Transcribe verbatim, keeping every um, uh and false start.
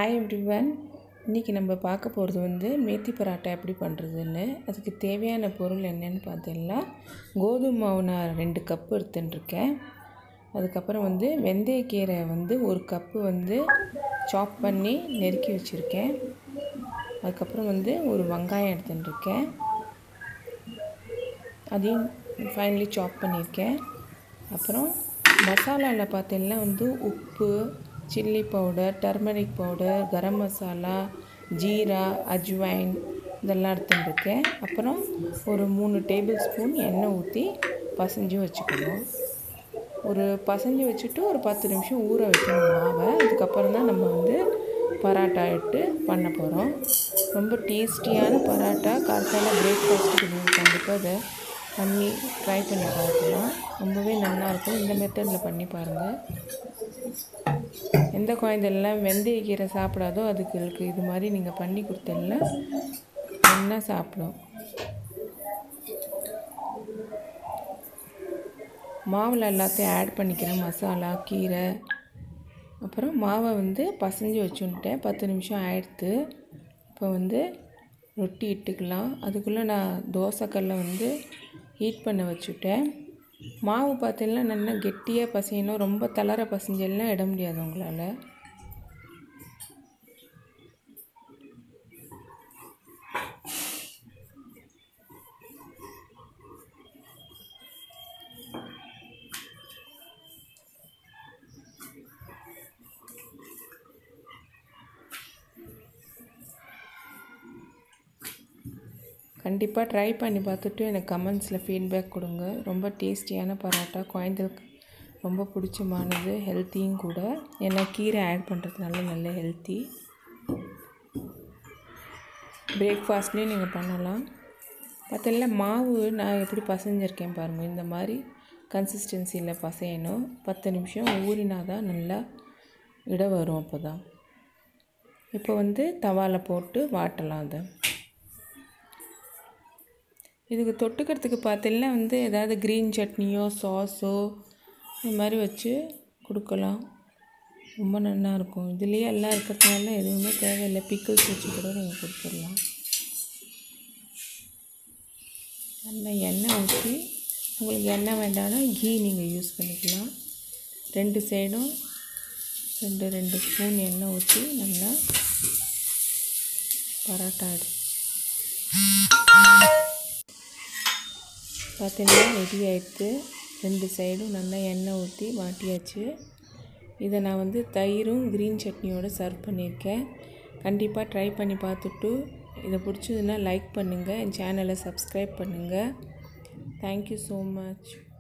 Hi everyone. இன்றைக்கி நம்ம பார்க்க போகிறது வந்து மேத்தி பராட்டா எப்படி பண்ணுறதுன்னு. அதுக்கு தேவையான பொருள் என்னென்னு பார்த்தீங்கன்னா, கோதுமை மாவு நான் ரெண்டு கப்பு எடுத்துட்டுருக்கேன். அதுக்கப்புறம் வந்து வெந்தயக்கீரை வந்து ஒரு கப்பு வந்து சாப் பண்ணி நெருக்கி வச்சுருக்கேன். அதுக்கப்புறம் வந்து ஒரு வெங்காயம் எடுத்துட்டுருக்கேன், அதையும் ஃபைனலி சாப் பண்ணியிருக்கேன். அப்புறம் மசாலாவில் பார்த்தீங்கன்னா வந்து உப்பு, chilli powder, turmeric powder, garam masala, jeera, ajwain இதெல்லாம் எடுத்துட்டுருக்கேன். அப்புறம் ஒரு மூணு டேபிள் ஸ்பூன் எண்ணெய் ஊற்றி பசைஞ்சு வச்சுக்கணும். ஒரு பசைஞ்சு வச்சுட்டு ஒரு பத்து நிமிஷம் ஊற வைக்கணும் மாவை. அதுக்கப்புறம் தான் நம்ம வந்து பராட்டா இட்டு பண்ண போகிறோம். ரொம்ப டேஸ்டியான பராட்டா காலையில் பிரேக்ஃபாஸ்ட்டுக்கு நீங்கள் கண்டிப்பாக இதை பண்ணி ட்ரை பண்ணி பார்க்கலாம். ரொம்பவே நல்லாயிருக்கும். இந்த மெத்தடில் பண்ணி பாருங்கள். எந்த குழந்தைலாம் வெந்தயக்கீரை சாப்பிடாதோ அதுக்கு இது மாதிரி நீங்கள் பண்ணி கொடுத்தீங்கன்னா நல்லா சாப்பிடும். மாவில் எல்லாத்தையும் ஆட் பண்ணிக்கிறேன், மசாலா, கீரை. அப்புறம் மாவை வந்து பசைஞ்சு வச்சுன்ட்டேன். பத்து நிமிஷம் ஆயிடுத்து. இப்போ வந்து ரொட்டி இட்டுக்கலாம். அதுக்குள்ளே நான் தோசைக்கல்லை வந்து ஹீட் பண்ண வச்சுட்டேன். மாவு பார்த்தீங்கன்னா நல்லா கெட்டியாக பசையணும். ரொம்ப தளர பசைஞ்செல்லாம் இட முடியாது உங்களால். கண்டிப்பாக ட்ரை பண்ணி பார்த்துட்டு எனக்கு கமெண்ட்ஸில் ஃபீட்பேக் கொடுங்க. ரொம்ப டேஸ்டியான பரோட்டா, குழந்தைகளுக்கு ரொம்ப பிடிச்சமானது, ஹெல்த்தியும் கூட. ஏன்னா கீரை ஆட் பண்ணுறதுனால நல்ல ஹெல்த்தி. பிரேக்ஃபாஸ்ட்லேயும் நீங்கள் பண்ணலாம். பார்த்தீங்கன்னா மாவு நான் எப்படி பசைஞ்சிருக்கேன் பாருங்கள். இந்த மாதிரி கன்சிஸ்டன்சியில் பசையணும். பத்து நிமிஷம் ஊறினா தான் நல்லா இட வரும். அப்போ தான் இப்போ வந்து தவாவில் போட்டு வாட்டலாம். அதை இதுக்கு தொட்டுக்கிறதுக்கு பார்த்தீங்கன்னா வந்து ஏதாவது க்ரீன் சட்னியோ சாஸோ இது மாதிரி வச்சு கொடுக்கலாம். ரொம்ப நல்லாயிருக்கும். இதுலேயே எல்லாம் இருக்கிறதுனால எதுவுமே தேவையில்லை. பிக்கிள்ஸ் வச்சு கூட நீங்கள் கொடுத்துடலாம். நல்லா எண்ணெய் ஊற்றி, உங்களுக்கு எண்ணெய் வேண்டாம்னா கீ நீங்கள் யூஸ் பண்ணிக்கலாம். ரெண்டு சைடும் ரெண்டு ரெண்டு ஸ்பூன் எண்ணெய் ஊற்றி நல்லா பரோட்டா எடுத்து பார்த்தீங்கன்னா ரெடி ஆகிடுத்து. ரெண்டு சைடும் நல்லா எண்ணெய் ஊற்றி வாட்டியாச்சு. இதை நான் வந்து தயிரும் க்ரீன் சட்னியோடு சர்வ் பண்ணியிருக்கேன். கண்டிப்பாக ட்ரை பண்ணி பார்த்துட்டு இதை பிடிச்சதுன்னா லைக் பண்ணுங்கள், என் சேனலை சப்ஸ்கிரைப் பண்ணுங்கள். Thank you so much.